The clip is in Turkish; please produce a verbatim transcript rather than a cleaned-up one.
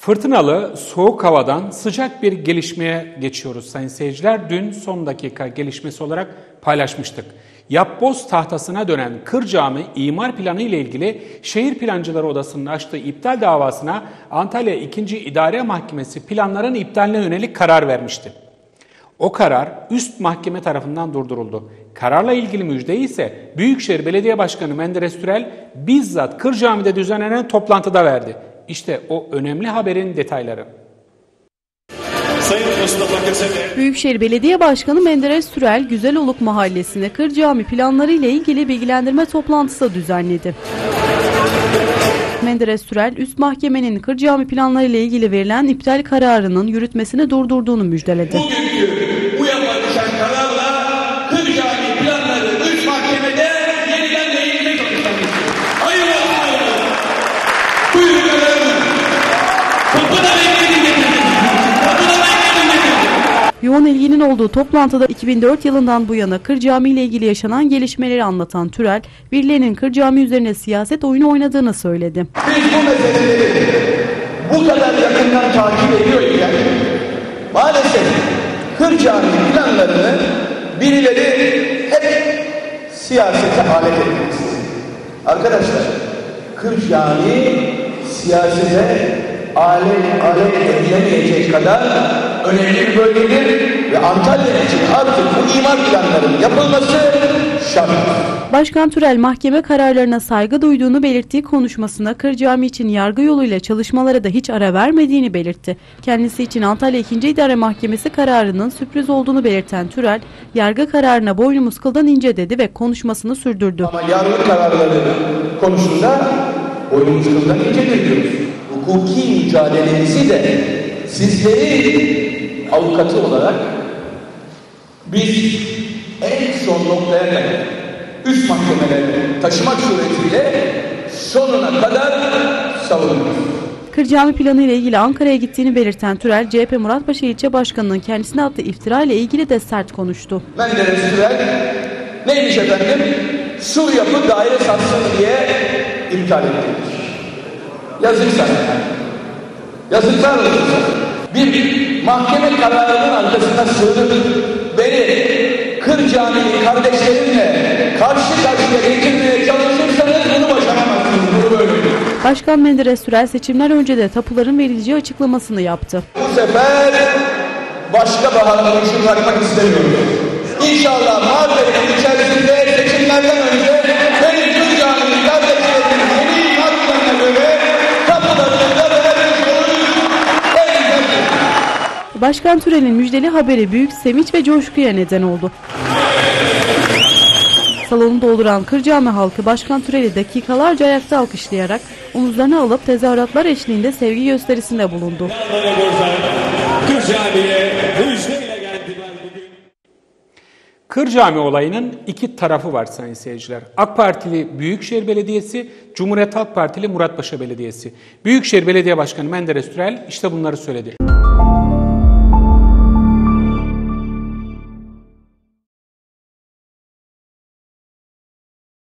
Fırtınalı, soğuk havadan sıcak bir gelişmeye geçiyoruz sayın seyirciler. Dün son dakika gelişmesi olarak paylaşmıştık. Yapboz tahtasına dönen Kır Cami imar planı ile ilgili Şehir Plancıları Odası'nın açtığı iptal davasına Antalya ikinci İdare Mahkemesi planların iptaline yönelik karar vermişti. O karar üst mahkeme tarafından durduruldu. Kararla ilgili müjdeyi ise Büyükşehir Belediye Başkanı Menderes Türel bizzat Kır Cami'de düzenlenen toplantıda verdi. İşte o önemli haberin detayları. Büyükşehir Belediye Başkanı Menderes Türel, Güzeloluk Mahallesi'nde Kır Cami planları ile ilgili bilgilendirme toplantısı düzenledi. Menderes Türel, üst mahkemenin Kır Cami planları ile ilgili verilen iptal kararının yürütmesini durdurduğunu müjdeledi. Bugünkü bu yapılan kararla Kır Cami planları üst mahkemede yeniden değişmek zorundayız. Hayır olsun. Buyurun kararını. Kapıda bekleyin getirin. Kapıda bekleyin getirin. Yoğun ilginin olduğu toplantıda iki bin dört yılından bu yana Kır Cami ile ilgili yaşanan gelişmeleri anlatan Türel, birilerinin Kır Cami üzerine siyaset oyunu oynadığını söyledi. Biz bu meseleleri bu kadar yakından takip ediyorken maalesef Kır Cami planlarını birileri hep siyasete alet etmek istiyor. Arkadaşlar, Kır Cami siyasete alet, alet edilemeyecek kadar önemli bir bölgedir ve Antalya için artık bu imar planlarının yapılması şart. Başkan Türel, mahkeme kararlarına saygı duyduğunu belirttiği konuşmasında Kır Cami için yargı yoluyla çalışmalara da hiç ara vermediğini belirtti. Kendisi için Antalya ikinci İdare Mahkemesi kararının sürpriz olduğunu belirten Türel, yargı kararına boynumuz kıldan ince dedi ve konuşmasını sürdürdü. Ama yargı kararları konusunda boynumuz kıldan incedir diyoruz. Hukuki mücadelemizi de sizlerin avukatı olarak biz en son noktaya kadar üst mahkemelere taşımak suretiyle sonuna kadar savunuyoruz. Kır Cami planı ile ilgili Ankara'ya gittiğini belirten Türel, C H P Muratpaşa İlçe Başkanı'nın kendisine attığı iftira ile ilgili de sert konuştu. Menderes Türel neymiş efendim? Sur yapı daire satsın diye iptal ettirmiş. Yazık sana. Yazıklar olsun sana. Bir mahkeme kararının arkasına sığınıp beni Kır Cami'li kardeşlerimle karşı karşıya getirmeye çalışırsanız bunu başaramazsınız. Bunu böyle. Başkan Menderes Türel seçimler önce de tapuların verileceği açıklamasını yaptı. Bu sefer başka bahane konuşup bırakmak istemiyorum. İnşallah Mart ayının içerisinde seçimlerden önce benim Kır Cami'li kardeşlerimin yeni imar planına göre tapularını da vermiş oluruz. Başkan Türel'in müjdeli haberi büyük sevinç ve coşkuya neden oldu. Salonu dolduran Kır Cami halkı Başkan Türel'i dakikalarca ayakta alkışlayarak omuzlarına alıp tezahüratlar eşliğinde sevgi gösterisinde bulundu. Kır Cami olayının iki tarafı var sayın seyirciler. AK Partili Büyükşehir Belediyesi, Cumhuriyet Halk Partili Muratpaşa Belediyesi. Büyükşehir Belediye Başkanı Menderes Türel işte bunları söyledi.